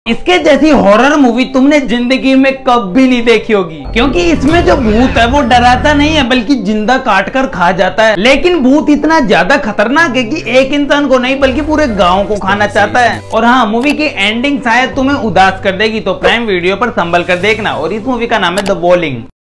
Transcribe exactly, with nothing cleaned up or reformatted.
इसके जैसी horror movie तुमने जिंदगी में कभी नहीं देखी होगी, क्योंकि इसमें जो भूत है वो डराता नहीं है बल्कि जिंदा काट कर खा जाता है। लेकिन भूत इतना ज्यादा खतरनाक है कि एक इंसान को नहीं बल्कि पूरे गांव को खाना चाहता है। और हाँ, मूवी की एंडिंग शायद तुम्हें उदास कर देगी, तो प्राइम वीडियो पर संभल कर देखना। और इस मूवी का नाम है द वॉलिंग।